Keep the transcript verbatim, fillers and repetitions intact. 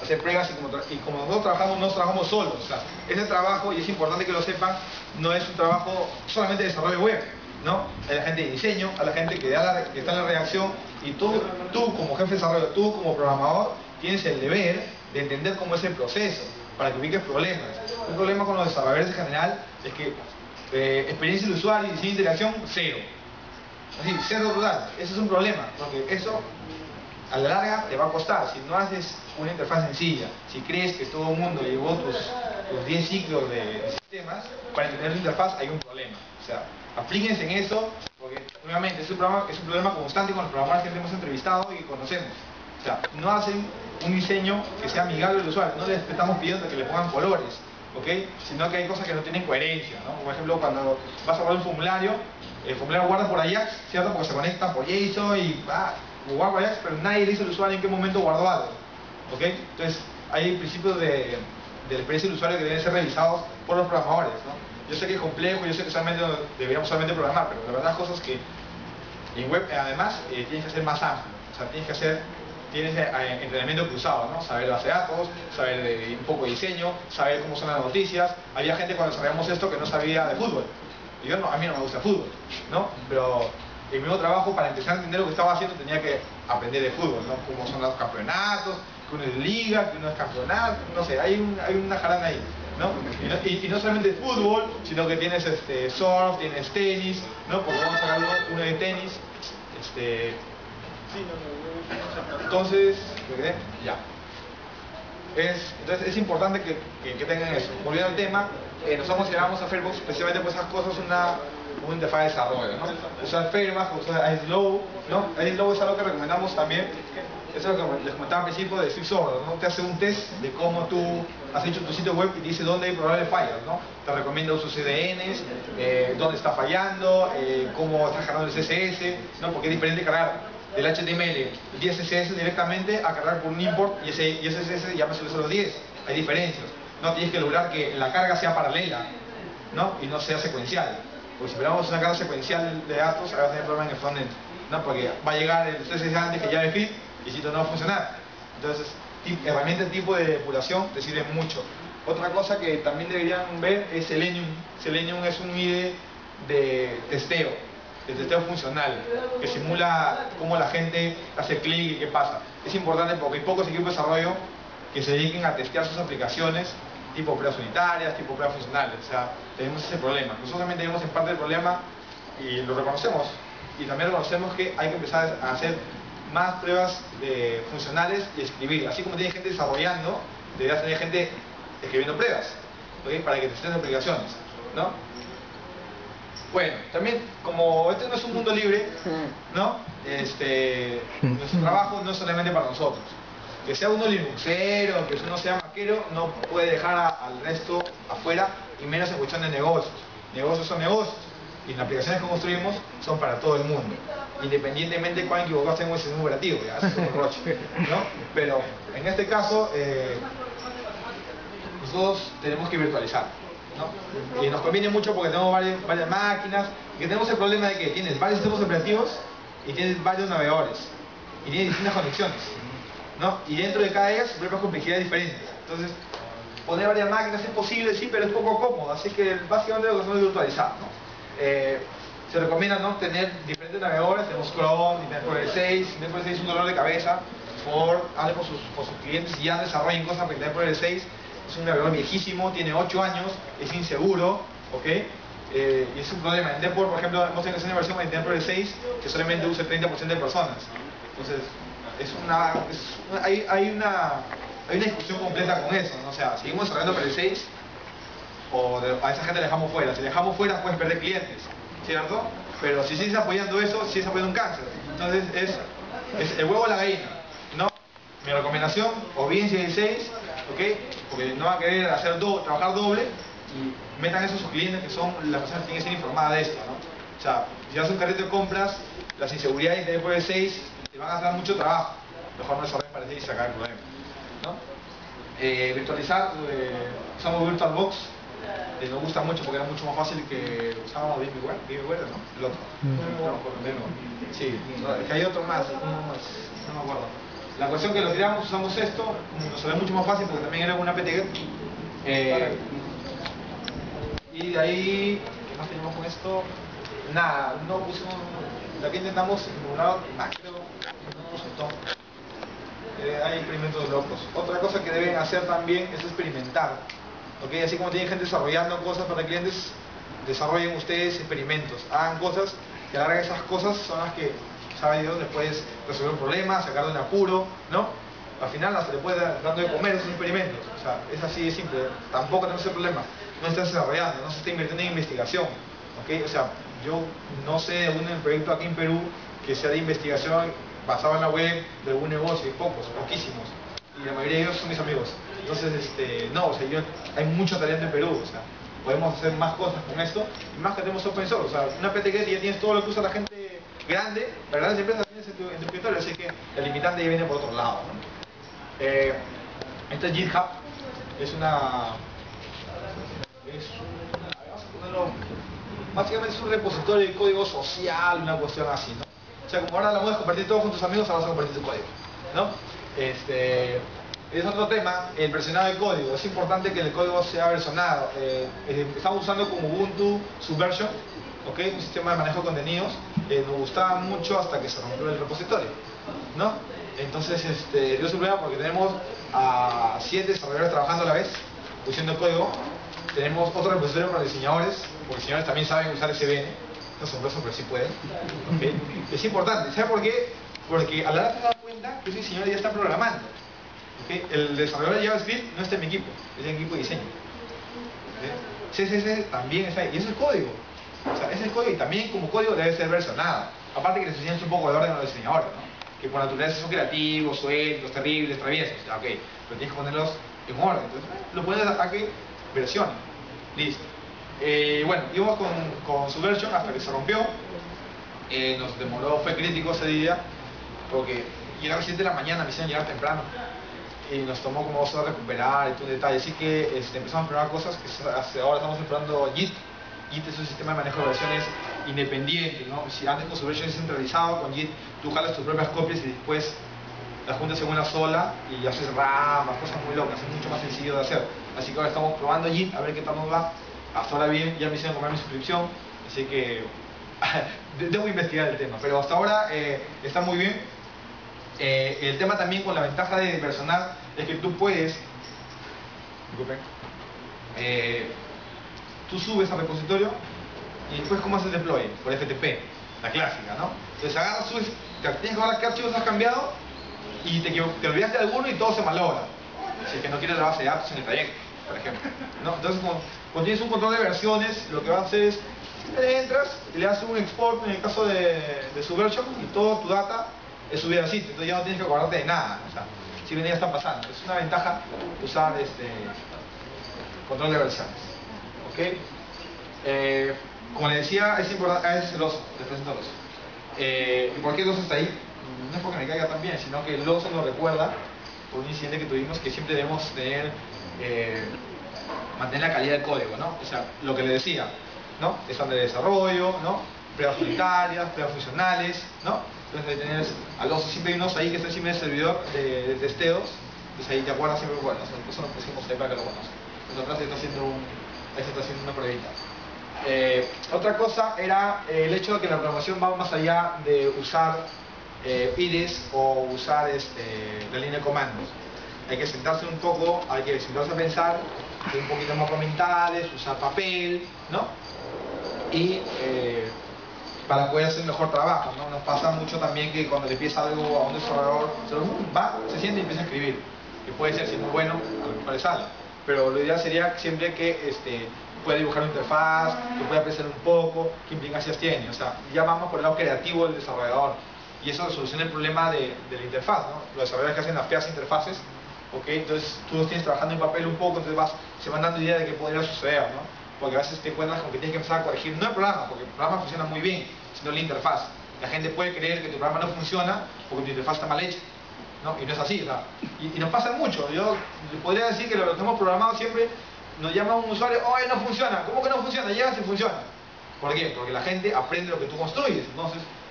hacer pruebas y como, y como nosotros trabajamos, no trabajamos solos. O sea, ese trabajo, y es importante que lo sepan, no es un trabajo solamente de desarrollo web, ¿no? Hay la gente de diseño, a la gente que, da la, que está en la redacción, y tú, tú como jefe de desarrollo, tú como programador, tienes el deber de entender cómo es el proceso, para que ubiques problemas. Un problema con los desarrolladores en general es que eh, experiencia del usuario y diseño de interacción, cero. Así, cero total. Ese es un problema, porque eso a la larga te va a costar. Si no haces una interfaz sencilla, si crees que todo el mundo llevó tus, tus diez ciclos de sistemas, para entender la interfaz hay un problema. O sea, aplíquense en eso, porque nuevamente es un problema, es un problema constante con los programadores que hemos entrevistado y que conocemos. O sea, no hacen un diseño que sea amigable al usuario, no les estamos pidiendo que le pongan colores, ¿ok? Sino que hay cosas que no tienen coherencia, ¿no? Por ejemplo, cuando vas a guardar un formulario, el formulario guarda por Ajax, ¿cierto? Porque se conecta por JSON y va, lo guarda por Ajax, pero nadie le dice al usuario en qué momento guardó algo, ¿ok? Entonces, hay principios de, de la experiencia del usuario que deben ser revisados por los programadores, ¿no? Yo sé que es complejo, yo sé que solamente deberíamos solamente programar, pero la verdad cosas que en web, además, eh, tienes que hacer más amplio, o sea, tienes que hacer tienes eh, entrenamiento cruzado, ¿no? Saber base de datos, saber de, un poco de diseño, saber cómo son las noticias. Había gente cuando sabíamos esto que no sabía de fútbol. Y yo no, a mí no me gusta el fútbol, ¿no? Pero el mismo trabajo, para empezar a entender lo que estaba haciendo, tenía que aprender de fútbol, ¿no? Cómo son los campeonatos, que uno es liga, que uno es campeonato, no sé, hay, un, hay una jarana ahí, ¿no? Y, no y, y no solamente de fútbol, sino que tienes este, surf, tienes tenis, ¿no? Porque vamos a sacar uno, uno de tenis, este... Entonces, ya. Es, entonces es importante que, que, que tengan eso. Volviendo al tema, eh, nosotros consideramos a Firebase especialmente por esas cosas una, una interfaz de desarrollo, ¿no? Usar Firebase, usar iSlow, ¿no? iSlow es algo que recomendamos también. Eso es lo que les comentaba al principio de Swift Software, ¿no? Te hace un test de cómo tú has hecho tu sitio web y te dice dónde hay probables fallas, ¿no? Te recomienda usos C D Ns, eh, dónde está fallando, eh, cómo estás cargando el C S S, ¿no? Porque es diferente cargar del H T M L diez C S S directamente a cargar por un import y ese, y ese C S S ya me sube solo diez. Hay diferencias. No tienes que lograr que la carga sea paralela, ¿no? Y no sea secuencial. Porque si esperamos una carga secuencial de datos, ahora va a tener problema en el frontend, ¿no? Porque va a llegar el C S S antes que ya feed y si no va a funcionar. Entonces, herramientas de tipo de depuración te sirven mucho. Otra cosa que también deberían ver es Selenium. Selenium es un I D E de testeo, de testeo funcional, que simula cómo la gente hace clic y qué pasa. Es importante porque hay pocos equipos de desarrollo que se dediquen a testear sus aplicaciones tipo pruebas unitarias, tipo pruebas funcionales. O sea, tenemos ese problema. Nosotros también tenemos en parte el problema y lo reconocemos. Y también reconocemos que hay que empezar a hacer más pruebas de funcionales y escribir. Así como tiene gente desarrollando, deberías tener gente escribiendo pruebas, ¿okay? Para que testeen aplicaciones, ¿no? Bueno, también, como este no es un mundo libre, ¿no? Este, nuestro trabajo no es solamente para nosotros. Que sea uno linuxero, que uno sea maquero, no puede dejar a, al resto afuera, y menos en cuestión de negocios. Negocios son negocios, y las aplicaciones que construimos son para todo el mundo, independientemente de cuán equivocados tenemos el sistema operativo, ya, eso es un roche, ¿no? Pero en este caso, eh, nosotros tenemos que virtualizar, ¿no? Y nos conviene mucho porque tenemos varias, varias máquinas, y que tenemos el problema de que tienes varios sistemas operativos y tienes varios navegadores y tienes distintas conexiones, ¿no? Y dentro de cada ellas su propia complejidad es diferente. Entonces, poner varias máquinas es posible, sí, pero es poco cómodo, así que básicamente lo que hacemos es virtualizar, ¿no? Eh, se recomienda, ¿no?, tener diferentes navegadores. Tenemos Chrome, InternetFlower seis. InternetFlower seis es un dolor de cabeza. Por favor, hable con sus, con sus clientes y ya desarrollen cosas, porque InternetFlower seis es un navegador viejísimo, tiene ocho años, es inseguro, ¿ok? Eh, y es un problema. En Deport, por ejemplo, hemos tenido una versión de InternetFlower seis que solamente usa el treinta por ciento de personas. Entonces, es una, es una, hay, hay, una, hay una discusión completa con eso, ¿no? O sea, seguimos desarrollando para el seis o de, a esa gente la dejamos fuera. Si la dejamos fuera, puedes perder clientes, ¿cierto? Pero si sigues apoyando eso, sigues apoyando un cáncer. Entonces, es, es el huevo o la gallina, ¿no? Mi recomendación, o bien si hay seis, ¿ok? Porque no van a querer hacer do, trabajar doble, y metan eso a sus clientes, que son las personas que tienen que ser informadas de esto, ¿no? O sea, si haces un carrito de compras, las inseguridades de después de seis te van a dar mucho trabajo. Mejor no desarrollar para seis y sacar el problema, ¿no? Eh, virtualizar, eh, usamos VirtualBox, eh, nos gusta mucho porque era mucho más fácil que usábamos VMware, VMware, ¿no? El otro. Mm. No, no, no, sí, no, es que hay otro más, uno más, no me acuerdo. La cuestión que lo tiramos, usamos esto, nos sale mucho más fácil porque también era una apt-get. Eh, y de ahí, ¿qué más tenemos con esto? Nada, no pusimos, aquí intentamos emular macro, no resultó. Eh, hay experimentos locos. Otra cosa que deben hacer también es experimentar. ¿Okay? Así como tienen gente desarrollando cosas para clientes, desarrollen ustedes experimentos. Hagan cosas que a la larga esas cosas son las que, sabe Dios, les puedes resolver un problema, sacar de un apuro, ¿no? Al final hasta le puedes dar dando de comer esos experimentos. O sea, es así de simple. Tampoco tenemos ese problema. No se está desarrollando, no se está invirtiendo en investigación. ¿Okay? O sea, yo no sé de algún proyecto aquí en Perú que sea de investigación basado en la web de algún negocio, y pocos, poquísimos. Y la mayoría de ellos son mis amigos. Entonces, este, no, o sea, yo, hay mucho talento en Perú, o sea, podemos hacer más cosas con esto, y más que tenemos open source. O sea, una apt-get ya tienes todo lo que usa la gente grande, las grandes empresas tienes en tu, en tu escritorio, así que el limitante ya viene por otro lado, ¿no? Eh, este es GitHub, es una... Es un, vamos a ponerlo, básicamente es un repositorio de código social, una cuestión así, ¿no? O sea, como ahora la puedes compartir todo con tus amigos, ahora vas a compartir tu código, ¿no? Este, es otro tema, el versionado de código. Es importante que el código sea versionado. Eh, eh, estamos usando como Ubuntu Subversion, ¿okay? Un sistema de manejo de contenidos. Eh, nos gustaba mucho hasta que se rompió el repositorio, ¿no? Entonces, este, dio su problema porque tenemos a siete desarrolladores trabajando a la vez, usando el código. Tenemos otro repositorio para diseñadores, porque diseñadores también saben usar S V N. No son asombroso, pero sí pueden. ¿Okay? Es importante. ¿Sabe por qué? Porque a la larga te das cuenta que ese diseñador ya está programando. ¿Okay? El desarrollador de JavaScript no está en mi equipo, es en el equipo de diseño. ¿Okay? C S S también está ahí, y eso es código. O sea, es el código, y también como código debe ser versionado. Aparte que les enseñan un poco de orden a los diseñadores, ¿no? Que por naturaleza son creativos, sueltos, terribles, traviesos. Ya, ok, pero tienes que ponerlos en orden. Entonces, lo pones a que versionen. Listo. Eh, bueno, íbamos con, con Subversion hasta que se rompió. Eh, nos demoró, fue crítico ese día, porque llegaba a las siete de la mañana, me hicieron llegar temprano. Y nos tomó como dos horas recuperar y todo un detalle. Así que este, empezamos a probar cosas que hasta ahora estamos explorando Git. Git es un sistema de manejo de versiones independiente, ¿no? Si antes con Subversion es centralizado, con Git tú jalas tus propias copias y después las juntas en una sola y haces ramas, cosas muy locas, es mucho más sencillo de hacer. Así que ahora estamos probando Git, a ver qué tal nos va. Hasta ahora bien, ya me hicieron comprar mi suscripción, así que debo investigar el tema, pero hasta ahora eh, está muy bien. Eh, el tema también con la ventaja de personal es que tú puedes, disculpen, eh, tú subes al repositorio y después ¿cómo haces el deploy? Por F T P, la clásica, ¿no? Entonces agarras, subes, tienes que ver qué archivos has cambiado y te, te olvidaste de alguno y todo se malogra. Si es que no quieres la base de datos en el trayecto, por ejemplo, ¿no? Entonces cuando, cuando tienes un control de versiones, lo que vas a hacer es, entras y le haces un export en el caso de, de Subversion y todo tu data es subida al sitio, entonces ya no tienes que acordarte de nada. O sea, si bien ya está pasando, es una ventaja usar este control de versiones. ¿Ok? Eh, como les decía, es importante, ah, es el oso, les presento el oso. Eh, ¿Y por qué el oso está ahí? No es porque me caiga tan bien, sino que el oso nos recuerda por un incidente que tuvimos que siempre debemos tener, eh, mantener la calidad del código, ¿no? O sea, lo que les decía, ¿no? Están de desarrollo, ¿no? Pruebas unitarias, pruebas funcionales, ¿no? Entonces ahí tenés al oso, siempre hay unos ahí que está encima del servidor de, de testeos, entonces ahí te acuerdas siempre, bueno, eso lo pusimos ahí para que lo conozcan. Entonces atrás se está haciendo un, ahí se está haciendo una pruebita. Eh, otra cosa era eh, el hecho de que la programación va más allá de usar eh, I D Es o usar este, la línea de comandos. Hay que sentarse un poco, hay que sentarse a pensar, hacer un poquito más mentales, usar papel, ¿no? Y eh, para poder hacer un mejor trabajo, ¿no? Nos pasa mucho también que cuando le pides algo a un desarrollador, se, va, se siente y empieza a escribir. Que puede ser, si es muy bueno, a lo mejor le sale. Pero lo ideal sería siempre que este, pueda dibujar una interfaz, que pueda apreciar un poco, qué implicancias tiene. O sea, ya vamos por el lado creativo del desarrollador. Y eso soluciona el problema de, de la interfaz, ¿no? Los desarrolladores que hacen las feas interfaces, ¿ok? Entonces tú los tienes trabajando en papel un poco, entonces vas, se van dando idea de qué podría suceder, ¿no? Porque a veces te encuentras con que tienes que empezar a corregir, no el programa, porque el programa funciona muy bien, sino la interfaz. La gente puede creer que tu programa no funciona porque tu interfaz está mal hecha, ¿no? Y no es así, ¿verdad? Y, y nos pasa mucho. Yo podría decir que lo que hemos programado siempre, nos llama un usuario, ¡oye, no funciona! ¿Cómo que no funciona? Llegas y funciona. ¿Por qué? Porque la gente aprende lo que tú construyes. Entonces,